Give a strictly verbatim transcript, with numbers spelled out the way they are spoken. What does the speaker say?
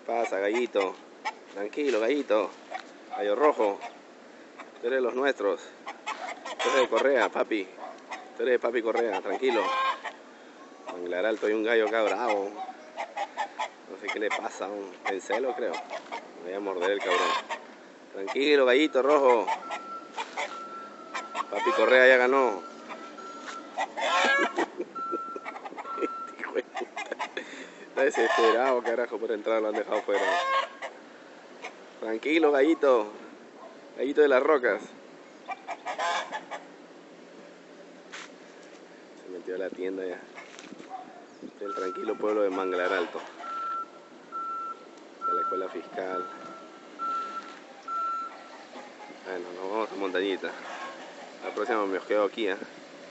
Pasa, gallito. Tranquilo, gallito. Gallo rojo. Tú eres de los nuestros. Tú eres de Correa, papi. Tú eres de papi Correa, tranquilo. Manglar Alto, hay un gallo acá bravo. No sé qué le pasa, en celo creo. Me voy a morder el cabrón. Tranquilo, gallito rojo. Papi Correa ya ganó. Hijo de puta. Está desesperado, carajo, por entrar, lo han dejado fuera. Tranquilo, gallito. Gallito de las rocas. Se metió a la tienda ya. El tranquilo pueblo de Manglar Alto. De la escuela fiscal. Bueno, nos vamos a Montañita. La próxima me os quedo aquí, ¿eh?